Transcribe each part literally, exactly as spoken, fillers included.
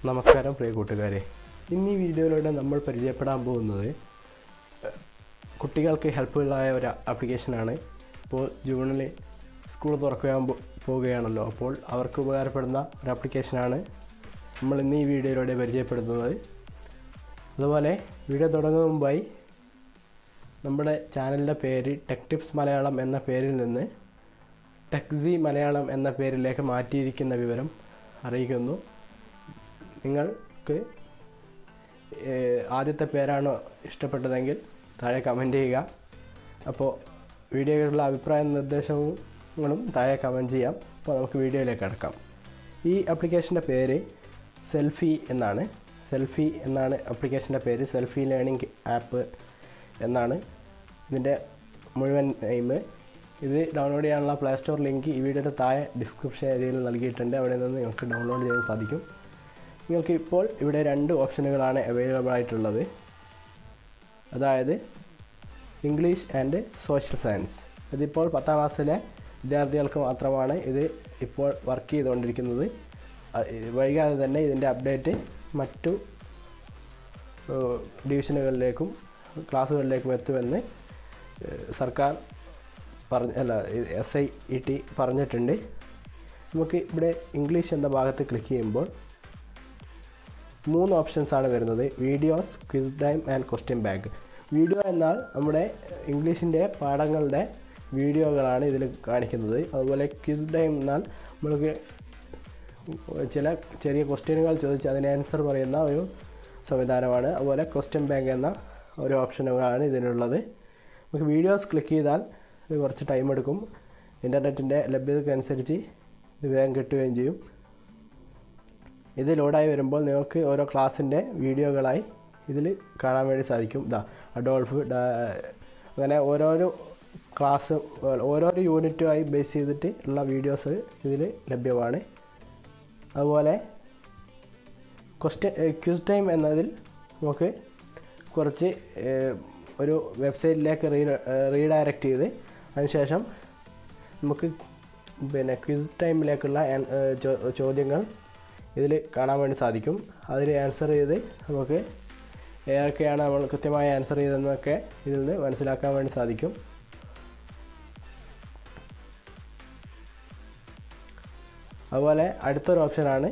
നമസ്കാരം പ്രിയ കൂട്ടുകാരെ, ഇന്ന് ഈ വീഡിയോയിലൂടെ നമ്മൾ പരിചയപ്പെടാൻ പോകുന്നത് കുട്ടികൾക്ക് ഹെൽപ്ഫുള്ളായ ഒരു ആപ്ലിക്കേഷനാണ്. ഇപ്പോൾ ജൂണിൽ സ്കൂൾ തുറക്കാൻ പോവുകയാണല്ലോ, അപ്പോൾ അവർക്ക് ഉപകാരപ്പെടുന്ന ഒരു ആപ്ലിക്കേഷനാണ് നമ്മൾ ഇന്ന് ഈ വീഡിയോയിലൂടെ പരിചയപ്പെടുത്തുന്നത്. അതുപോലെ വീഡിയോ തുടങ്ങുന്ന മുമ്പായി നമ്മുടെ ചാനലിൻ്റെ പേര് ടെക് ടിപ്സ് മലയാളം എന്ന പേരിൽ നിന്ന് ടെക്സി മലയാളം എന്ന പേരിലേക്ക് മാറ്റിയിരിക്കുന്ന വിവരം അറിയിക്കുന്നു. നിങ്ങൾക്ക് ആദ്യത്തെ പേരാണോ ഇഷ്ടപ്പെട്ടതെങ്കിൽ താഴെ കമൻറ്റ് ചെയ്യുക. അപ്പോൾ വീഡിയോയിലുള്ള അഭിപ്രായ നിർദ്ദേശങ്ങളും താഴെ കമൻറ്റ് ചെയ്യാം. അപ്പോൾ നമുക്ക് വീഡിയോയിലേക്ക് കടക്കാം. ഈ ആപ്ലിക്കേഷൻ്റെ പേര് സെൽഫി എന്നാണ്. സെൽഫി എന്നാണ് ആപ്ലിക്കേഷൻ്റെ പേര്. സെൽഫി ലേണിംഗ് ആപ്പ് എന്നാണ് ഇതിൻ്റെ മുഴുവൻ നെയിം. ഇത് ഡൗൺലോഡ് ചെയ്യാനുള്ള പ്ലേ സ്റ്റോർ ലിങ്ക് ഈ വീഡിയോയുടെ താഴെ ഡിസ്ക്രിപ്ഷൻ ഏരിയയിൽ നൽകിയിട്ടുണ്ട്. അവിടെ നിന്ന് നിങ്ങൾക്ക് ഡൗൺലോഡ് ചെയ്യാൻ സാധിക്കും. നിങ്ങൾക്ക് ഇപ്പോൾ ഇവിടെ രണ്ട് ഓപ്ഷനുകളാണ് അവൈലബിൾ ആയിട്ടുള്ളത്, അതായത് ഇംഗ്ലീഷ് ആൻഡ് സോഷ്യൽ സയൻസ്. ഇതിപ്പോൾ പത്താം ക്ലാസ്സിലെ വിദ്യാർത്ഥികൾക്ക് മാത്രമാണ് ഇത് ഇപ്പോൾ വർക്ക് ചെയ്തുകൊണ്ടിരിക്കുന്നത്. വൈകാതെ തന്നെ ഇതിൻ്റെ അപ്ഡേറ്റ് മറ്റു ഡിവിഷനുകളിലേക്കും ക്ലാസ്സുകളിലേക്കും എത്തുമെന്ന് സർക്കാർ പറഞ്ഞ അല്ല എസ് ഐ ഇ ടി പറഞ്ഞിട്ടുണ്ട്. നമുക്ക് ഇവിടെ ഇംഗ്ലീഷ് എന്ന ഭാഗത്ത് ക്ലിക്ക് ചെയ്യുമ്പോൾ മൂന്ന് ഓപ്ഷൻസാണ് വരുന്നത്: videos, quiz time and question bank. Video എന്നാൽ നമ്മുടെ ഇംഗ്ലീഷിൻ്റെ പാഠങ്ങളുടെ വീഡിയോകളാണ് ഇതിൽ കാണിക്കുന്നത്. അതുപോലെ ക്വിസ് ടൈം എന്നാൽ നമ്മൾക്ക് ചില ചെറിയ ക്വസ്റ്റ്യനുകൾ ചോദിച്ച് അതിന് ആൻസർ പറയുന്ന ഒരു സംവിധാനമാണ്. അതുപോലെ ക്വസ്റ്റ്യൻ ബാങ്ക് എന്ന ഒരു ഓപ്ഷനുകളാണ് ഇതിനുള്ളത്. നമുക്ക് വീഡിയോസ് ക്ലിക്ക് ചെയ്താൽ ഇത് കുറച്ച് ടൈം എടുക്കും. ഇൻ്റർനെറ്റിൻ്റെ ലഭ്യതയ്ക്കനുസരിച്ച് ഇത് വേഗം കിട്ടുകയും ചെയ്യും. ഇത് ലോഡായി വരുമ്പോൾ നിങ്ങൾക്ക് ഓരോ ക്ലാസ്സിൻ്റെ വീഡിയോകളായി ഇതിൽ കാണാൻ വേണ്ടി സാധിക്കും. ഇതാ അഡോൾഫ് അങ്ങനെ ഓരോരോ ക്ലാസ് ഓരോരോ യൂണിറ്റുമായി ബേസ് ചെയ്തിട്ട് ഉള്ള വീഡിയോസ് ഇതിൽ ലഭ്യമാണ്. അതുപോലെ ക്വസ്റ്റ്യൻ ക്വിസ് ടൈം എന്നതിൽ നമുക്ക് കുറച്ച് ഒരു വെബ്സൈറ്റിലേക്ക് റീ റീഡയറക്റ്റ് ചെയ്ത് അതിനുശേഷം നമുക്ക് പിന്നെ ക്വിസ് ടൈമിലേക്കുള്ള ചോദ്യങ്ങൾ ഇതിൽ കാണാൻ വേണ്ടി സാധിക്കും. അതിൽ ആൻസർ ചെയ്ത് നമുക്ക് ഏതൊക്കെയാണ് നമ്മൾ കൃത്യമായി ആൻസർ ചെയ്തതെന്നൊക്കെ ഇതിൽ നിന്ന് മനസ്സിലാക്കാൻ വേണ്ടി സാധിക്കും. അതുപോലെ അടുത്തൊരു ഓപ്ഷനാണ്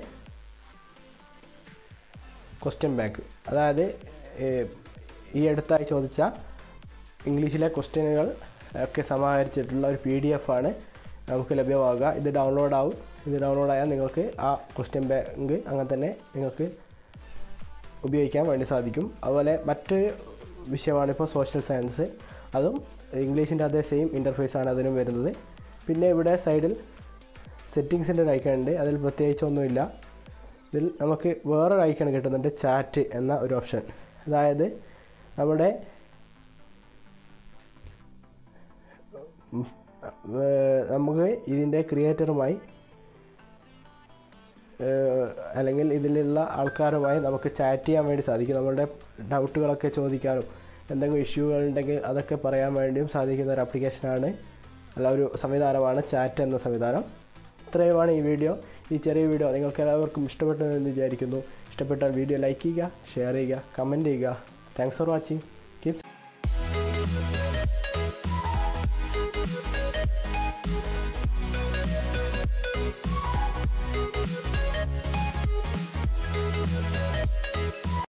ക്വസ്റ്റ്യൻ ബാങ്ക്. അതായത് ഈ അടുത്തായി ചോദിച്ച ഇംഗ്ലീഷിലെ ക്വസ്റ്റ്യനുകൾ ഒക്കെ സമാഹരിച്ചിട്ടുള്ള ഒരു പി ഡി എഫ് ആണ് നമുക്ക് ലഭ്യമാകുക. ഇത് ഡൗൺലോഡ് ആവും. ഇത് ഡൗൺലോഡായാൽ നിങ്ങൾക്ക് ആ ക്വസ്റ്റ്യൻ ബാങ്ക് അങ്ങനെ തന്നെ നിങ്ങൾക്ക് ഉപയോഗിക്കാൻ വേണ്ടി സാധിക്കും. അതുപോലെ മറ്റൊരു വിഷയമാണ് ഇപ്പോൾ സോഷ്യൽ സയൻസ്. അതും ഇംഗ്ലീഷിൻ്റെ അതേ സെയിം ഇൻ്റർഫേസാണ് അതിനും വരുന്നത്. പിന്നെ ഇവിടെ സൈഡിൽ സെറ്റിങ്സിൻ്റെ ഒരു ഐക്കൺ ഉണ്ട്. അതിൽ പ്രത്യേകിച്ചൊന്നുമില്ല. ഇതിൽ നമുക്ക് വേറൊരു ഐക്കൺ കിട്ടുന്നുണ്ട്, ചാറ്റ് എന്ന ഒരു ഓപ്ഷൻ. അതായത് നമ്മുടെ നമുക്ക് ഇതിൻ്റെ ക്രിയേറ്ററുമായി അല്ലെങ്കിൽ ഇതിലുള്ള ആൾക്കാരുമായി നമുക്ക് ചാറ്റ് ചെയ്യാൻ വേണ്ടി സാധിക്കും. നമ്മളുടെ ഡൗട്ടുകളൊക്കെ ചോദിക്കാനും എന്തെങ്കിലും ഇഷ്യൂകൾ ഉണ്ടെങ്കിൽ അതൊക്കെ പറയാൻ വേണ്ടിയും സാധിക്കുന്ന ഒരു ആപ്ലിക്കേഷനാണ്, അല്ല ഒരു സംവിധാനമാണ് ചാറ്റ് എന്ന സംവിധാനം. ഇത്രയുമാണ് ഈ വീഡിയോ. ഈ ചെറിയ വീഡിയോ നിങ്ങൾക്ക് എല്ലാവർക്കും ഇഷ്ടപ്പെട്ടു എന്ന് വിചാരിക്കുന്നു. ഇഷ്ടപ്പെട്ടാൽ വീഡിയോ ലൈക്ക് ചെയ്യുക, ഷെയർ ചെയ്യുക, കമൻറ്റ് ചെയ്യുക. Thanks for watching. കീപ്